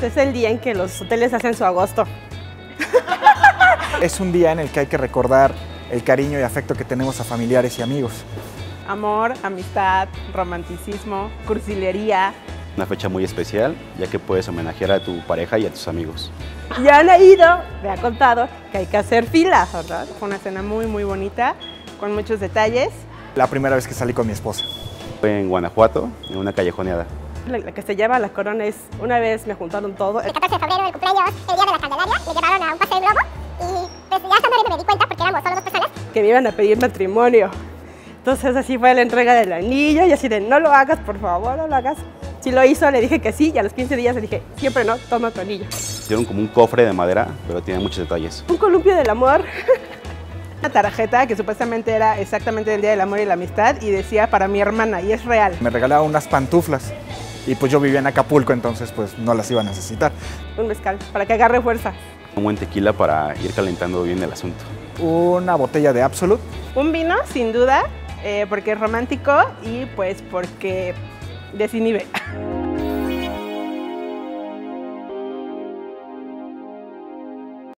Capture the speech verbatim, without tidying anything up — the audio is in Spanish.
Este es el día en que los hoteles hacen su agosto. Es un día en el que hay que recordar el cariño y afecto que tenemos a familiares y amigos. Amor, amistad, romanticismo, cursilería. Una fecha muy especial, ya que puedes homenajear a tu pareja y a tus amigos. Ya han ido, me ha contado que hay que hacer fila, ¿verdad? Fue una cena muy, muy bonita, con muchos detalles. La primera vez que salí con mi esposa. Fue en Guanajuato, en una callejoneada. La, la que se llama La Corona es, una vez me juntaron todo. El catorce de febrero, el cumpleaños, el día de la Candelaria, me llevaron a un paseo de globo y pues ya estando ahí me di cuenta, porque éramos solo dos personas, Que me iban a pedir matrimonio. Entonces así fue la entrega del anillo y así de no lo hagas, por favor, no lo hagas. Si lo hizo, le dije que sí y a los quince días le dije, siempre no, toma tu anillo. Hicieron como un cofre de madera, pero tiene muchos detalles. Un columpio del amor. Una tarjeta que supuestamente era exactamente el Día del Amor y la Amistad y decía para mi hermana, y es real. Me regalaba unas pantuflas y pues yo vivía en Acapulco, entonces pues no las iba a necesitar. Un mezcal, para que agarre fuerza. Un buen tequila para ir calentando bien el asunto. Una botella de Absolut. Un vino, sin duda, eh, porque es romántico y pues porque desinhibe.